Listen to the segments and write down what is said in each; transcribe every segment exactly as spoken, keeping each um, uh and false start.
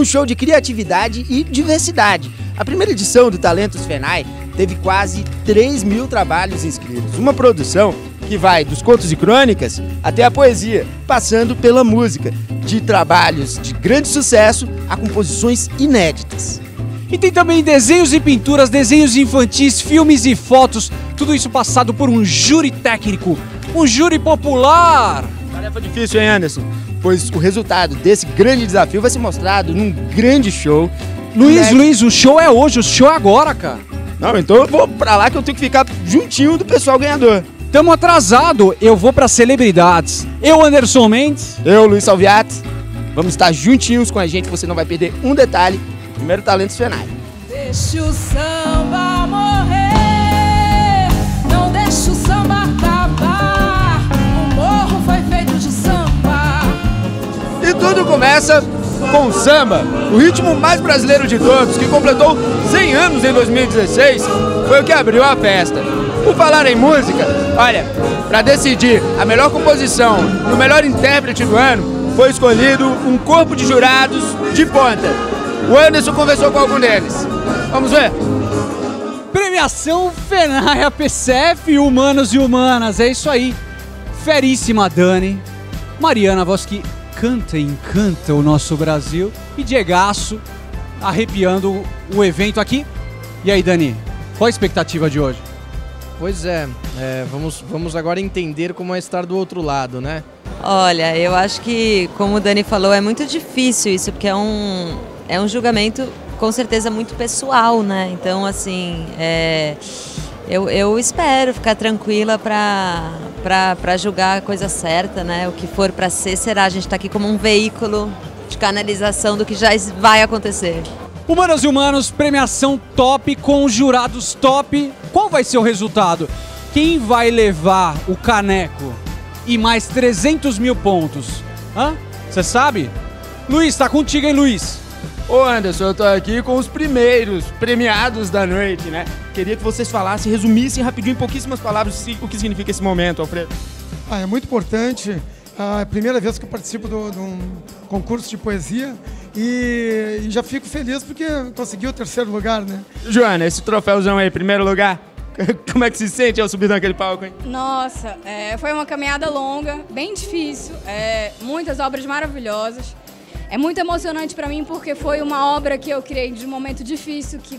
show de criatividade e diversidade. A primeira edição do Talentos FENAI teve quase três mil trabalhos inscritos. Uma produção que vai dos contos e crônicas até a poesia, passando pela música, de trabalhos de grande sucesso a composições inéditas. E tem também desenhos e pinturas, desenhos infantis, filmes e fotos, tudo isso passado por um júri técnico, um júri popular. Tarefa difícil, hein, Anderson? Pois o resultado desse grande desafio vai ser mostrado num grande show. Luiz, Luiz, o show é hoje, o show é agora, cara. Não, então eu vou pra lá que eu tenho que ficar juntinho do pessoal ganhador. Tamo atrasado, eu vou para celebridades. Eu, Anderson Mendes. Eu, Luiz Salviati. Vamos estar juntinhos com a gente, você não vai perder um detalhe. Primeiro Talentos FENAI. Deixa o samba morrer, não deixa o samba acabar. O morro foi feito de samba. E tudo começa com o samba, o ritmo mais brasileiro de todos, que completou cem anos em dois mil e dezesseis, foi o que abriu a festa. Por falar em música, olha, para decidir a melhor composição e o melhor intérprete do ano, foi escolhido um corpo de jurados de ponta. O Anderson conversou com algum deles. Vamos ver? Premiação FENAI, A P C F, Humanos e Humanas, é isso aí. Feríssima Dani, Mariana, a voz que canta e encanta o nosso Brasil, e Diegaço, arrepiando o evento aqui. E aí, Dani, qual a expectativa de hoje? Pois é, é vamos, vamos agora entender como é estar do outro lado, né? Olha, eu acho que, como o Dani falou, é muito difícil isso, porque é um, é um julgamento, com certeza, muito pessoal, né? Então, assim, é, eu, eu espero ficar tranquila para para julgar a coisa certa, né? O que for para ser, será. A gente está aqui como um veículo de canalização do que já vai acontecer. Humanas e Humanos, premiação top com jurados top. Qual vai ser o resultado? Quem vai levar o caneco e mais trezentos mil pontos? Hã? Você sabe? Luiz, tá contigo, hein, Luiz? Ô Anderson, eu tô aqui com os primeiros premiados da noite, né? Queria que vocês falassem, resumissem rapidinho em pouquíssimas palavras o que significa esse momento, Alfredo. Ah, é muito importante. É a primeira vez que eu participo de um concurso de poesia e, e já fico feliz porque consegui o terceiro lugar, né? Joana, esse troféuzão aí, primeiro lugar, como é que se sente ao subir naquele palco, hein? Nossa, é, foi uma caminhada longa, bem difícil, é, muitas obras maravilhosas. É muito emocionante para mim porque foi uma obra que eu criei de um momento difícil, que,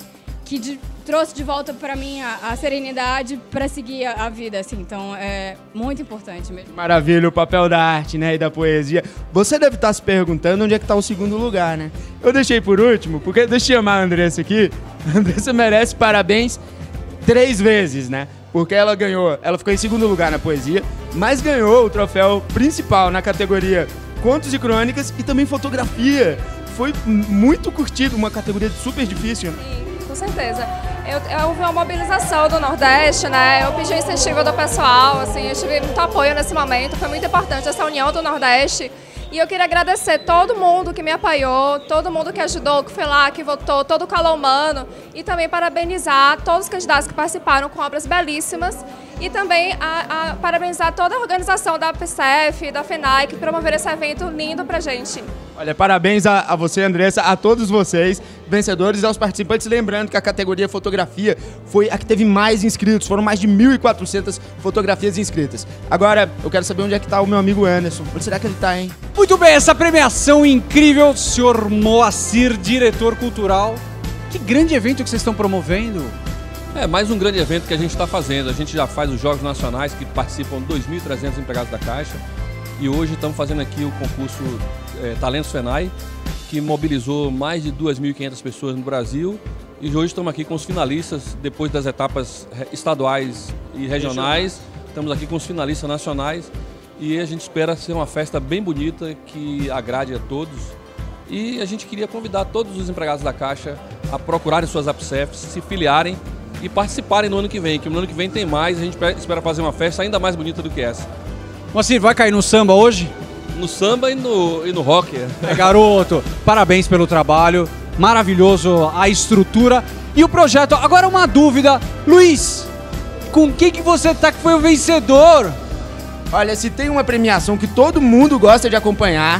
que de, trouxe de volta para mim a, a serenidade para seguir a, a vida, assim. Então é muito importante mesmo. Maravilha, o papel da arte, né, e da poesia. Você deve estar se perguntando onde é que está o segundo lugar, né? Eu deixei por último, porque deixa eu chamar a Andressa aqui. A Andressa merece parabéns três vezes, né? Porque ela ganhou, ela ficou em segundo lugar na poesia, mas ganhou o troféu principal na categoria Contos e Crônicas e também fotografia. Foi muito curtido, uma categoria super difícil. Sim, com certeza. Eu, eu houve uma mobilização do Nordeste, né? Eu pedi o incentivo do pessoal, assim, eu tive muito apoio nesse momento, foi muito importante essa união do Nordeste. E eu queria agradecer todo mundo que me apoiou, todo mundo que ajudou, que foi lá, que votou, todo o calor humano. E também parabenizar todos os candidatos que participaram com obras belíssimas. E também a, a, parabenizar toda a organização da P C F, da FENAI, que promoveram esse evento lindo pra gente. Olha, parabéns a, a você, Andressa, a todos vocês, vencedores e aos participantes. Lembrando que a categoria fotografia foi a que teve mais inscritos, foram mais de mil e quatrocentas fotografias inscritas. Agora, eu quero saber onde é que tá o meu amigo Anderson. Onde será que ele tá, hein? Muito bem, essa premiação incrível, senhor Moacir, diretor cultural. Que grande evento que vocês estão promovendo. É mais um grande evento que a gente está fazendo. A gente já faz os Jogos Nacionais, que participam dois mil e trezentos empregados da Caixa. E hoje estamos fazendo aqui o concurso é, Talentos FENAI, que mobilizou mais de duas mil e quinhentas pessoas no Brasil. E hoje estamos aqui com os finalistas, depois das etapas estaduais e regionais. Estamos aqui com os finalistas nacionais. E a gente espera ser uma festa bem bonita, que agrade a todos. E a gente queria convidar todos os empregados da Caixa a procurarem suas A P C Fs, se filiarem e participarem no ano que vem, que no ano que vem tem mais, a gente espera fazer uma festa ainda mais bonita do que essa. Moacir, vai cair no samba hoje? No samba e no, e no rock. É, garoto, parabéns pelo trabalho, maravilhoso a estrutura e o projeto. Agora uma dúvida, Luiz, com quem que você tá que foi o vencedor? Olha, se tem uma premiação que todo mundo gosta de acompanhar,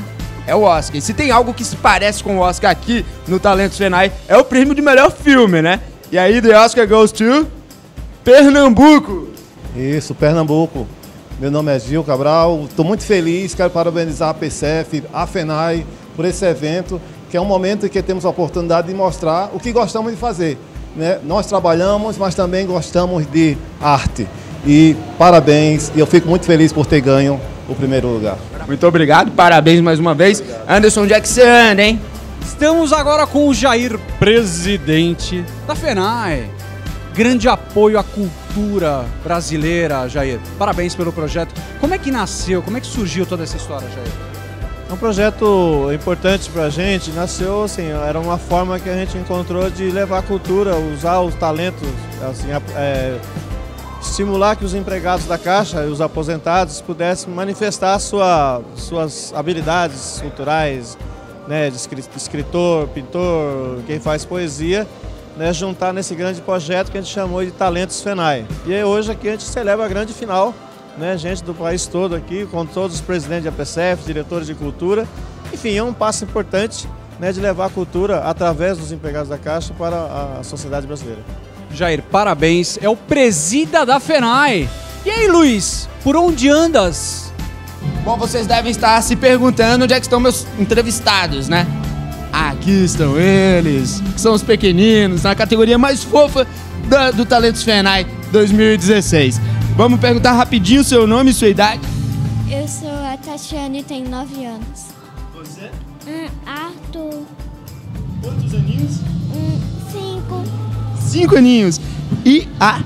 é o Oscar. E se tem algo que se parece com o Oscar aqui no Talentos Fenai, é o prêmio de melhor filme, né? E aí, the Oscar goes to Pernambuco. Isso, Pernambuco. Meu nome é Gil Cabral, estou muito feliz, quero parabenizar a P C F, a FENAI, por esse evento, que é um momento em que temos a oportunidade de mostrar o que gostamos de fazer, né? Nós trabalhamos, mas também gostamos de arte. E parabéns, e eu fico muito feliz por ter ganho o primeiro lugar. Muito obrigado, parabéns mais uma vez. Anderson, onde é que você anda, hein? Estamos agora com o Jair, presidente da FENAI. Grande apoio à cultura brasileira, Jair. Parabéns pelo projeto. Como é que nasceu, como é que surgiu toda essa história, Jair? É um projeto importante para a gente. Nasceu, assim, era uma forma que a gente encontrou de levar a cultura, usar os talentos, assim, é, estimular que os empregados da Caixa e os aposentados pudessem manifestar sua, suas habilidades culturais, né, de escritor, pintor, quem faz poesia, né, juntar nesse grande projeto que a gente chamou de Talentos FENAI. E aí, hoje aqui a gente celebra a grande final, né, gente do país todo aqui, com todos os presidentes da P C F, diretores de cultura. Enfim, é um passo importante, né, de levar a cultura através dos empregados da Caixa para a sociedade brasileira. Jair, parabéns. É o presida da FENAI. E aí, Luiz, por onde andas? Bom, vocês devem estar se perguntando onde é que estão meus entrevistados, né? Aqui estão eles, que são os pequeninos, na categoria mais fofa da, do Talentos FENAI dois mil e dezesseis. Vamos perguntar rapidinho o seu nome e sua idade. Eu sou a Tatiane e tenho nove anos. Você? Hum, Arthur. Quantos aninhos? Hum, cinco. Cinco aninhos. E a?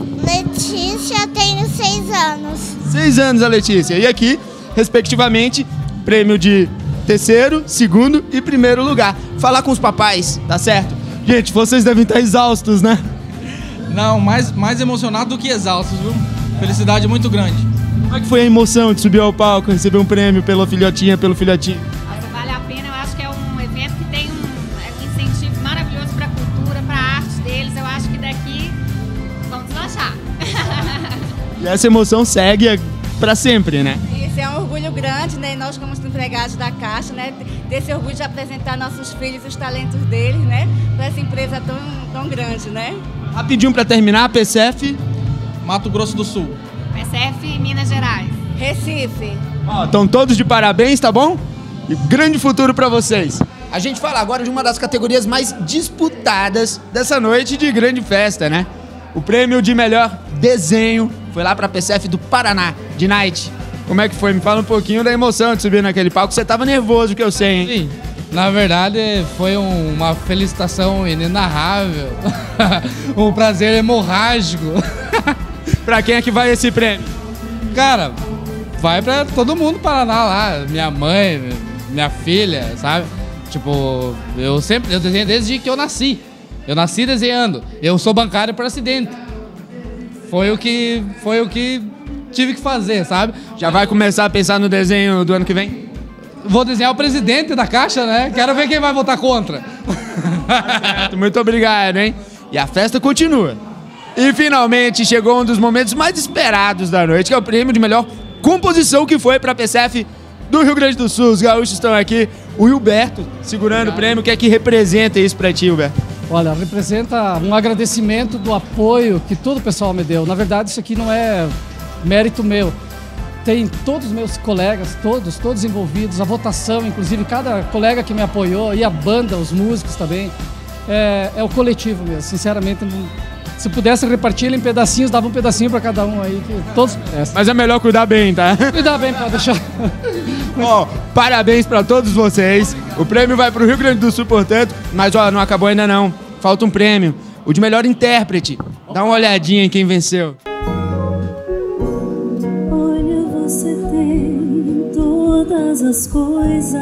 Letícia, tenho seis anos. Seis anos a Letícia. E aqui, respectivamente, prêmio de terceiro, segundo e primeiro lugar. Falar com os papais, tá certo? Gente, vocês devem estar exaustos, né? Não, mais, mais emocionado do que exaustos, viu? Felicidade muito grande. Como é que foi a emoção de subir ao palco, receber um prêmio pela filhotinha, pelo filhotinho? Nossa, vale a pena. Eu acho que é um evento que tem um, um incentivo maravilhoso para a cultura, para a arte deles. Eu acho que daqui vamos deslanchar. E essa emoção segue para sempre, né? Isso é um orgulho grande, né? Nós como empregados da Caixa, né? Desse orgulho de apresentar nossos filhos, os talentos deles, né? Para essa empresa tão, tão grande, né? Rapidinho para terminar, a P C F... Mato Grosso do Sul. P C F Minas Gerais. Recife. Ó, estão todos de parabéns, tá bom? E grande futuro para vocês. A gente fala agora de uma das categorias mais disputadas dessa noite de grande festa, né? O prêmio de melhor desenho foi lá para a P C F do Paraná, de Night. Como é que foi? Me fala um pouquinho da emoção de subir naquele palco. Você tava nervoso, que eu sei, hein? Sim, na verdade foi um, uma felicitação inenarrável. Um prazer hemorrágico. Pra quem é que vai esse prêmio? Cara, vai pra todo mundo do Paraná lá. Minha mãe, minha filha, sabe? Tipo, eu sempre, eu desenho desde que eu nasci. Eu nasci desenhando. Eu sou bancário por acidente. Foi o que, foi o que tive que fazer, sabe? Já vai começar a pensar no desenho do ano que vem? Vou desenhar o presidente da Caixa, né? Quero ver quem vai votar contra. Muito obrigado, hein? E a festa continua. E finalmente chegou um dos momentos mais esperados da noite, que é o prêmio de melhor composição, que foi para a P C F do Rio Grande do Sul. Os gaúchos estão aqui. O Hilberto segurando Obrigado. o prêmio. O que é que representa isso para ti, Hilberto? Olha, representa um agradecimento do apoio que todo o pessoal me deu. Na verdade, isso aqui não é mérito meu. Tem todos os meus colegas, todos, todos envolvidos, a votação, inclusive cada colega que me apoiou, e a banda, os músicos também. É, é o coletivo mesmo, sinceramente. Não, se pudesse repartir ele em pedacinhos, dava um pedacinho para cada um aí, que todos merecem. Mas é melhor cuidar bem, tá? Cuidar bem para deixar... Ó, parabéns para todos vocês. O prêmio vai pro Rio Grande do Sul, portanto, mas ó, não acabou ainda não. Falta um prêmio, o de melhor intérprete. Dá uma olhadinha em quem venceu. Olha, você tem todas as coisas.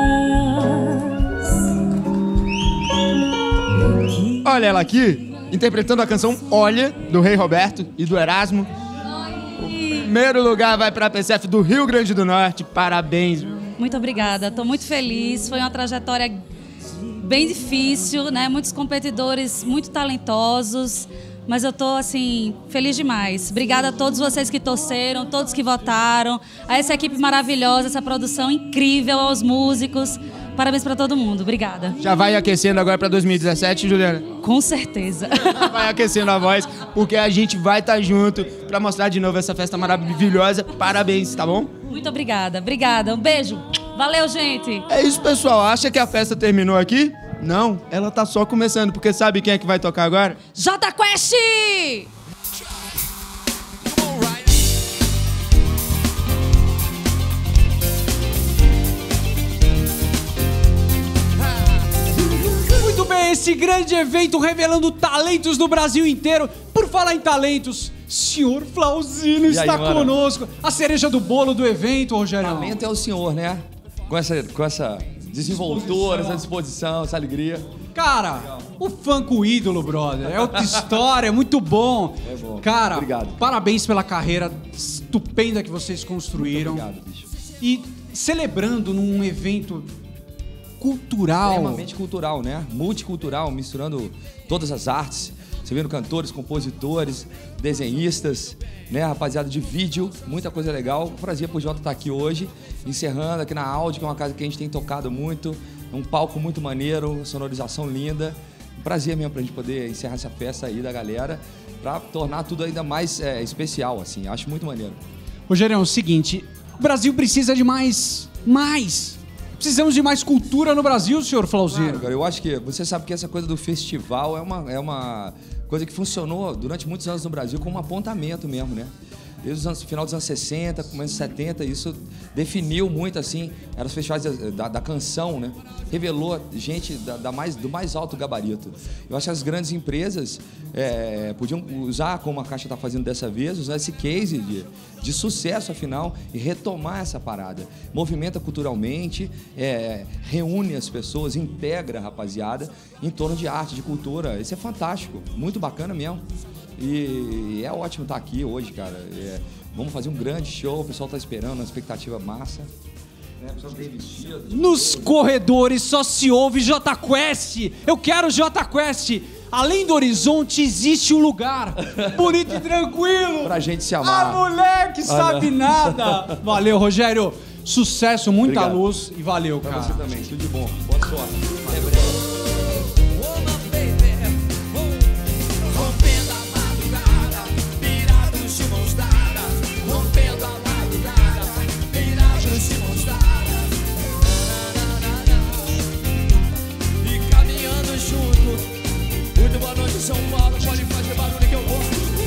Olha ela aqui, interpretando a canção Olha, do Rei Roberto e do Erasmo. O primeiro lugar vai para a P C F do Rio Grande do Norte. Parabéns. Muito obrigada, estou muito feliz. Foi uma trajetória bem difícil, né? Muitos competidores muito talentosos, mas eu tô, assim, feliz demais. Obrigada a todos vocês que torceram, todos que votaram, a essa equipe maravilhosa, essa produção incrível, aos músicos. Parabéns pra todo mundo. Obrigada. Já vai aquecendo agora pra dois mil e dezessete, Juliana? Com certeza. Vai aquecendo a voz, porque a gente vai estar junto pra mostrar de novo essa festa maravilhosa. Parabéns, tá bom? Muito obrigada. Obrigada. Um beijo. Valeu, gente. É isso, pessoal. Acha que a festa terminou aqui? Não, ela tá só começando, porque sabe quem é que vai tocar agora? Jota Quest! Muito bem, esse grande evento revelando talentos do Brasil inteiro. Por falar em talentos, senhor Flauzino E está aí, mano? conosco. A cereja do bolo do evento, Rogério. Talento é o senhor, né? Com essa, com essa desenvoltura, essa disposição, essa alegria. Cara, o fã com o ídolo, brother. É outra história, é muito bom. É bom. Cara, Obrigado. parabéns pela carreira estupenda que vocês construíram. Muito obrigado, bicho. E celebrando num evento cultural. Extremamente cultural, né? Multicultural, misturando todas as artes. Você vendo cantores, compositores, desenhistas, né? Rapaziada de vídeo, muita coisa legal. Prazer pro Jota estar aqui hoje, encerrando aqui na Audi, que é uma casa que a gente tem tocado muito. Um palco muito maneiro, sonorização linda. Um prazer mesmo pra gente poder encerrar essa festa aí da galera, pra tornar tudo ainda mais é, especial, assim. Acho muito maneiro. Rogério, é o seguinte, o Brasil precisa de mais, mais. Precisamos de mais cultura no Brasil, senhor Flauzino. Claro, cara, eu acho que você sabe que essa coisa do festival é uma, é uma coisa que funcionou durante muitos anos no Brasil como um apontamento mesmo, né? Desde os anos, final dos anos sessenta, começo dos setenta, isso definiu muito, assim, eram os festivais da, da, da canção, né? Revelou gente da, da mais, do mais alto gabarito. Eu acho que as grandes empresas é, podiam usar, como a Caixa está fazendo dessa vez, usar esse case de, de sucesso, afinal, e retomar essa parada. Movimenta culturalmente, é, reúne as pessoas, integra a rapaziada em torno de arte, de cultura. Isso é fantástico, muito bacana mesmo. E é ótimo estar aqui hoje, cara. É, vamos fazer um grande show, o pessoal tá esperando, uma expectativa massa. Né? O pessoal bem vestido. Nos corredores só se ouve Jota Quest. Eu quero Jota Quest. Além do horizonte existe um lugar bonito e tranquilo. Pra gente se amar. A mulher que sabe Ah, não. nada. Valeu, Rogério. Sucesso, muita Obrigado. luz e valeu, Pra cara. você também, tudo de bom. Boa sorte. Até breve. Muito boa noite, São Paulo. Pode fazer barulho que eu vou.